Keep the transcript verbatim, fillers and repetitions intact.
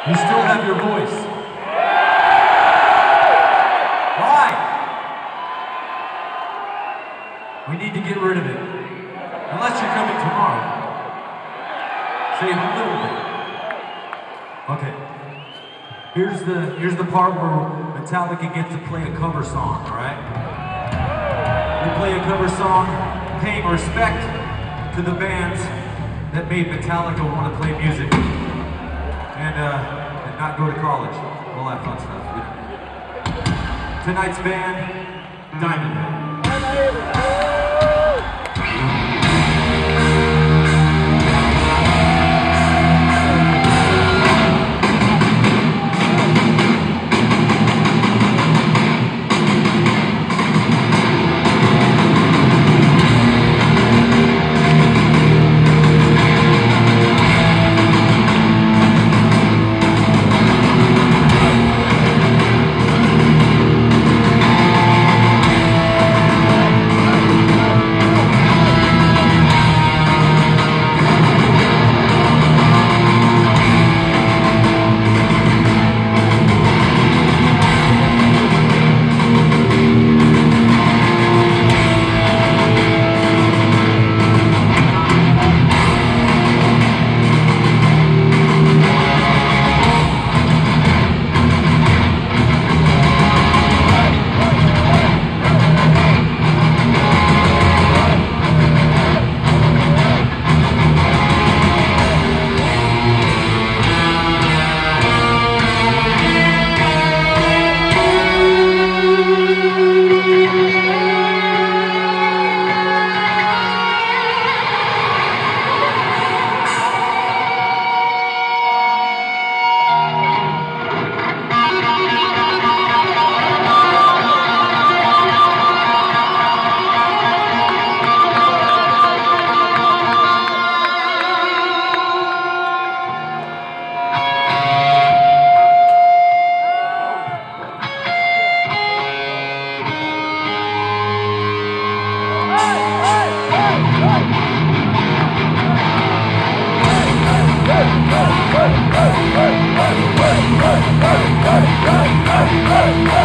You still have your voice. Why? We need to get rid of it. Unless you're coming tomorrow. Save a little bit. Okay. Here's the here's the part where Metallica gets to play a cover song, alright? We play a cover song paying respect to the bands that made Metallica want to play music and, uh, and not go to college. All that fun stuff. Yeah. Tonight's band, Diamond Head. Hey!